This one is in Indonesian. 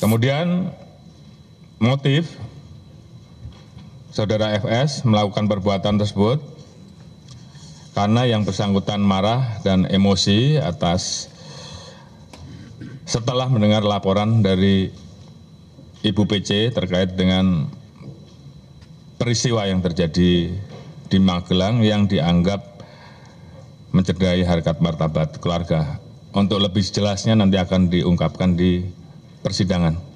Kemudian motif saudara FS melakukan perbuatan tersebut karena yang bersangkutan marah dan emosi setelah mendengar laporan dari Ibu PC terkait dengan peristiwa yang terjadi di Magelang yang dianggap mencederai harkat martabat keluarga. Untuk lebih jelasnya nanti akan diungkapkan di persidangan.